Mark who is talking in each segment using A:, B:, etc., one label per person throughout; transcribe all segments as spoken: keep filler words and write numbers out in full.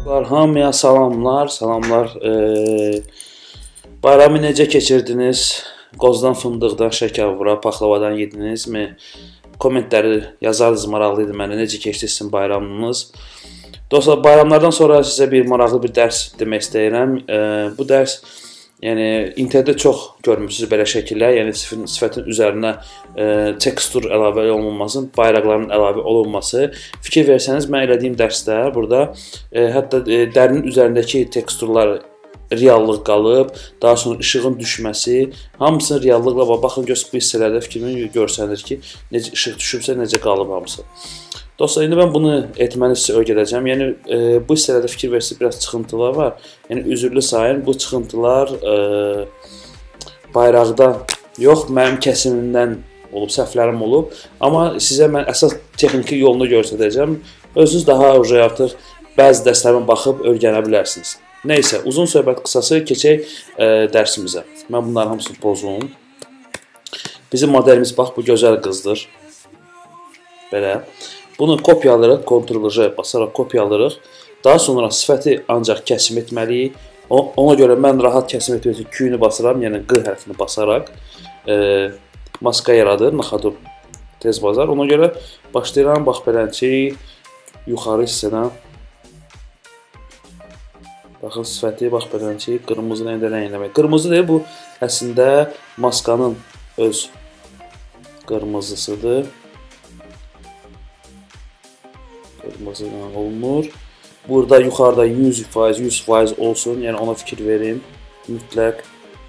A: Hamıya salamlar, salamlar. Ee, bayramı necə keçirdiniz? Qozdan, fındıqdan, şəkər vura, paxlavadan yedinizmi? Kommentləri yazardınız, maraqlı idi mənə. Necə keçdi sizin bayramınız? Dostlar, bayramlardan sonra sizə bir maraqlı bir dərs demək istəyirəm. Ee, bu dərs, yəni internetdə çox görmürsünüz belə şəkillər. Yəni sifətin üzərinə e, tekstur əlavə olunması, bayraqların əlavə olunması. Fikir versəniz, mən elədiyim dərsdə burada e, hətta e, dərinin üzərindəki teksturlar reallıq qalıb, daha sonra işığın düşməsi, hamısını reallıqla var. Baxın, göz bu hissələrdə fikrimin görsənir ki, necə işıq düşübsə, necə qalıb hamısı. Dostlar, indi mən bunu etməni sizə öyrədəcəm. Yəni e, bu hissələrdə fikir versiniz, biraz çıxıntılar var. Yəni üzürlü sayın, bu çıxıntılar e, bayraqda yox, mənim kəsimimdən olub, səhvlərim olub. Amma sizə mən əsas texniki yolunu göstərəcəm. Özünüz daha artıq bəzi dərslərimə baxıb öyrənə bilərsiniz. Nəysə, uzun söhbət qısası keçək e, dərsimizə. Mən bunların hamısını pozum. Bizim modelimiz, bax, bu gözəl qızdır. Belə. Bunu kopyalarıq, Ctrl-J basaraq kopyalarıq. Daha sonra sifəti ancaq kəsim etməliyik. Ona görə mən rahat kəsim etmək üçün Q-ni basıram, yəni Q hərfini basaraq e, maska yaradır, naxadur tez bazar. Ona görə başlayıram, bax belənçi, yuxarı hissədən. Baxın, sifəti, bax belənçi, qırmızı rəngdə rəngləmək. Qırmızı deyil, bu əslində maskanın öz qırmızısıdır. Qırmızı ilə olunur. Burada yuxarıda yüz faiz, yüz faiz olsun. Yəni ona fikir verin. Mütləq.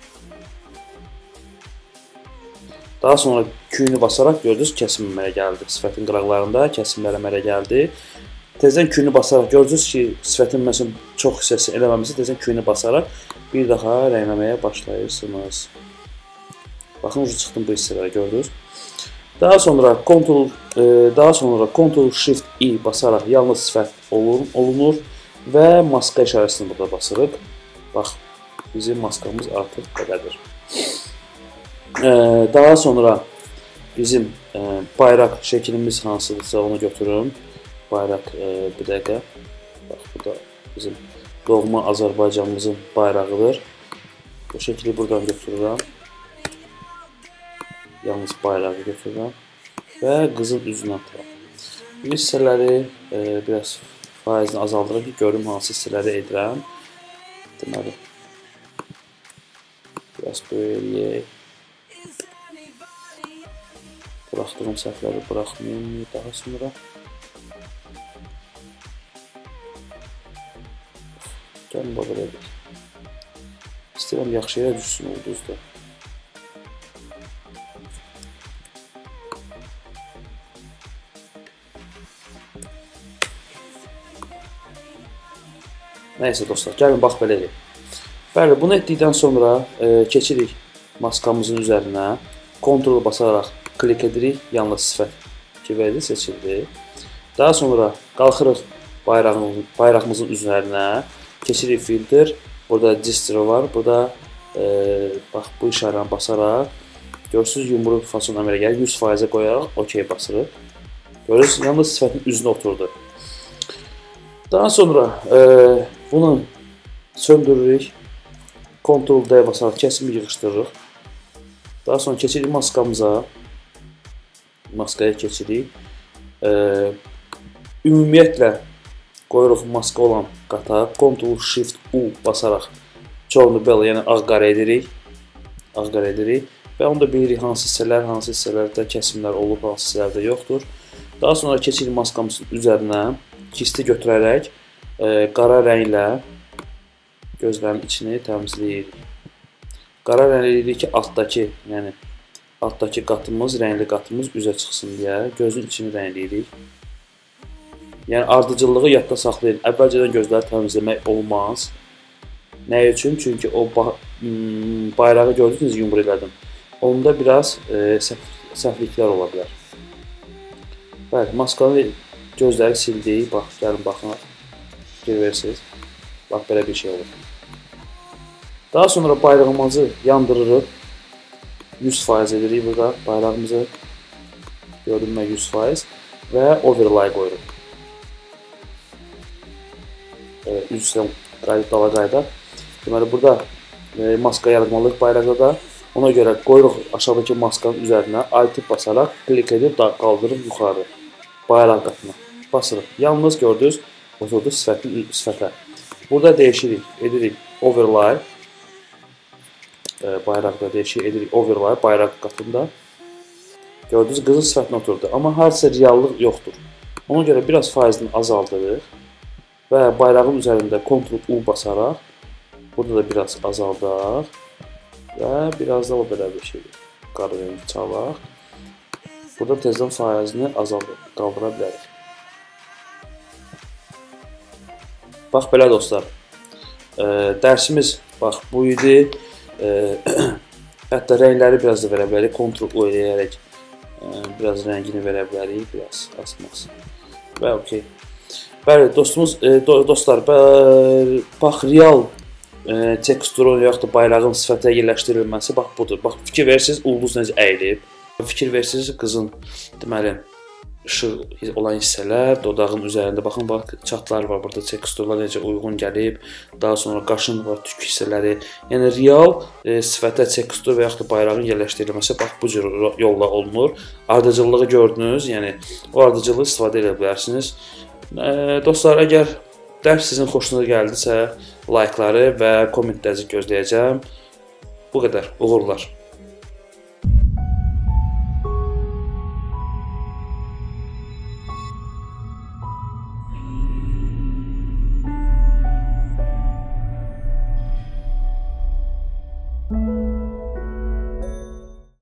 A: Daha sonra Q-ni basaraq gördünüz, kəsim əmələ gəldi. Sifətin qıraqlarında kəsimlər əmələ gəldi. Tezdən Q-ni basaraq gördünüz ki, sifətin məsələn çox hissəsi eləməmişsə, tezdən Q-ni basaraq bir daha rəngləməyə başlayırsınız. Baxın, ucu çıxdım bu hissələrə, gördünüz. Daha sonra Ctrl e, daha sonra Ctrl Shift I basaraq yalnız sifət olur, olunur və maska işarəsini burada basırıq. Bax, bizim maskamız artıq belədir. E, daha sonra bizim e, bayraq şəklimiz hansıdırsa onu götürün. Bayraq e, bir dəqiqə. Bax, bu da bizim doğma Azərbaycanımızın bayrağıdır. Bu şəkli buradan götürürəm. Yalnız bayrağı götürürəm və qızıl üzünə atıram. Bu hissələri e, biraz faizini azaldıraq ki, görüm hansı hissələri edirəm. Deməli, biraz böyüyək. Buraxdığım səhvləri buraxmayayım daha sonra. Gəlin, bax, belə edir. İstəyirəm, yaxşı yerə düşsün ulduzda. Nəysə dostlar, gəlin bax belə edək. Bəli, bunu etdikdən sonra e, keçirik maskamızın üzərinə. Ctrl basaraq klik edirik, yalnız sifət ki, verdi, seçildi. Daha sonra qalxırıq bayrağımızın, bayrağımızın üzərinə, keçirik filtr. Burada distro var, burada e, bax bu işarəni basaraq görürsünüz, yumru fason əmələ gəlir, yüz faizə qoyaraq OK basırıq. Görürsünüz, yalnız sifətin üzünə oturdu. Daha sonra e, bunu söndürürük. Ctrl D basaraq kəsimi yığışdırırıq. Daha sonra keçirik maskamıza. Maskaya keçirik. E, ümumiyyətlə qoyuruq maska olan qata. Ctrl Shift U basaraq Çorlu Bell, yəni ağ-qara edirik. Ağ-qara edirik. Və onu da bilirik hansı hissələr, hansı hissələrdə kəsimlər olub, hansı hissələrdə yoxdur. Daha sonra keçirik maskamızın üzərinə. Kisti götürərək e, qara rənglə gözlərin içini təmizləyirik. Qara rənglə deyirik ki, altdakı, yəni altdakı qatımız, rəngli qatımız üzə çıxsın deyə gözün içini rəngləyirik. Yəni ardıcıllığı yadda saxlayın. Əvvəlcədən gözləri təmizləmək olmaz. Nə üçün? Çünki o bayrağı gördünüz, yumru elədim. Onda biraz e, səhvliklər ola bilər. Bəli, maskanı gözləri sildik. Bax, gəlin baxın, fikir versiniz. Bax, belə bir şey olur. Daha sonra bayrağımızı yandırırıq. yüz faiz edirik burada bayrağımızı. Görünmə yüz faiz və overlay qoyuruq. e, üz üstə qayıt dala qayda. Deməli burada e, maska yaratmalıyıq bayraqda da. Ona görə qoyuruq aşağıdakı maskanın üzərinə Alt basaraq klik edib qaldırıb yuxarı bayraq qatına basırıq. Yalnız gördünüz oturdu sifətin sifətə. Burada dəyişirik, edirik overlay. E, bayraqda dəyişik edirik overlay bayraq qatında. Gördünüz qızıl sifətinə oturdu. Amma hardasa reallıq yoxdur. Ona görə biraz faizini azaldırıq və bayrağın üzərində Ctrl U basaraq burada da biraz azaldaq və biraz da o belə bir şey qara rəngi çalaq. Burada tezdən faizini azaldıq, qaldıra bilərik. Bax belə dostlar. E, dərsimiz bax bu idi. E, hətta rəngləri biraz da verə bilərik. Ctrl U eləyərək e, biraz rəngini verə bilərik, biraz asmaq. Və okey. Bəli, dostumuz, e, do, dostlar, bə, bax real e, teksturun yaxud da bayrağın sifətə yerləşdirilməsi bax budur. Bax fikir verirsiniz, ulduz necə əyilib. Fikir verirsiniz, qızın deməli işıq olan hissələr, dodağın üzərində baxın, bax çatlar var burada, teksturlar necə uyğun gəlib. Daha sonra qaşın var, tük hissələri. Yəni real e, sifətə tekstur və yaxud da bayrağın yerləşdirilməsi bax bu cür yolla olunur. Ardıcıllığı gördünüz, yəni o ardıcıllığı istifadə edə bilərsiniz. E, dostlar, əgər dərs sizin xoşunuza gəldisə, like'ları və kommentlərinizi gözləyəcəm. Bu qədər. Uğurlar.
B: Thank you.